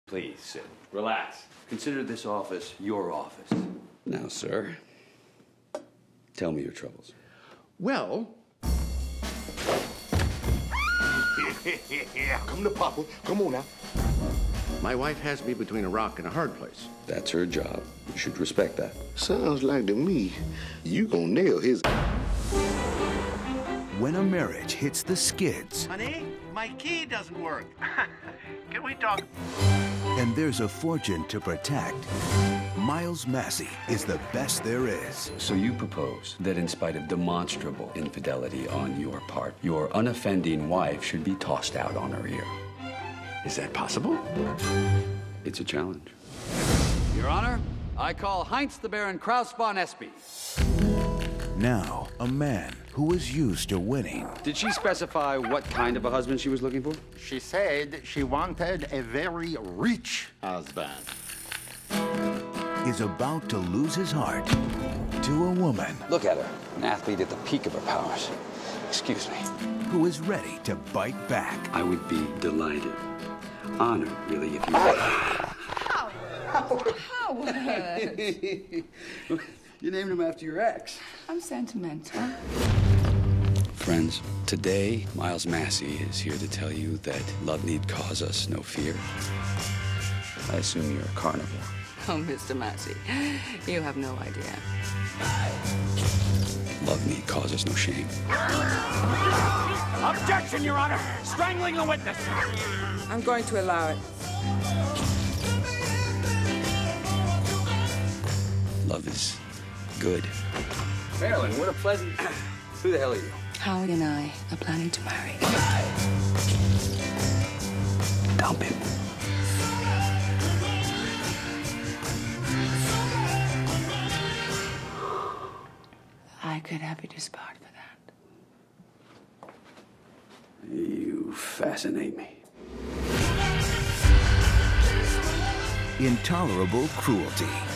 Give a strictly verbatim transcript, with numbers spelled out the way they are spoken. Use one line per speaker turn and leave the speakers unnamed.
Please sit. Relax. Consider this office your office.
Now, sir, tell me your troubles.
Well...
Come to Papa. Come on now.
My wife has me between a rock and a hard place.
That's her job. You should respect that.
Sounds like to me, you gonna nail his...
When a marriage hits the skids...
Honey, my key doesn't work. Can we talk?
And there's a fortune to protect. Miles Massey is the best there is.
So you propose that in spite of demonstrable infidelity on your part, your unoffending wife should be tossed out on her ear. Is that possible? It's a challenge.
Your Honor, I call Heinz the Baron Kraus von Espy.
Now, a man who was used to winning.
Did she specify what kind of a husband she was looking for?
She said she wanted a very rich husband.
Is about to lose his heart to a woman.
Look at her, an athlete at the peak of her powers. Excuse me.
Who is ready to bite back.
I would be delighted, honored, really, if you...
Howard! Howard!
You named him after your ex.
I'm sentimental.
Friends, today, Miles Massey is here to tell you that love need cause us no fear. I assume you're a carnivore.
Oh, Mister Massey, you have no idea.
Love need cause us no shame.
Objection, Your Honor! Strangling the witness!
I'm going to allow it.
Love is good.
Marilyn, what a pleasant... Who the hell are you?
Howard and I are planning to marry.
Dump him.
I could have you disbarred for that.
You fascinate me.
Intolerable Cruelty.